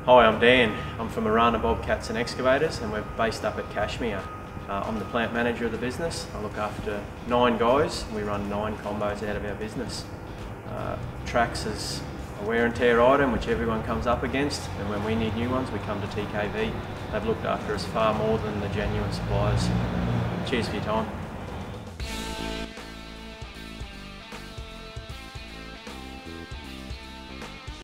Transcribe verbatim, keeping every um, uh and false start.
Hi, I'm Dan. I'm from Arana Bobcats and Excavators, and we're based up at Cashmere. Uh, I'm the plant manager of the business. I look after nine guys, and we run nine combos out of our business. Uh, tracks is a wear and tear item which everyone comes up against, and when we need new ones we come to T K V. They've looked after us far more than the genuine suppliers. Cheers for your time.